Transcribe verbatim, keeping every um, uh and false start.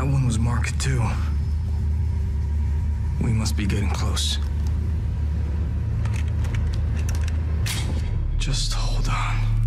one was Mark two. We must be getting close. Just hold on.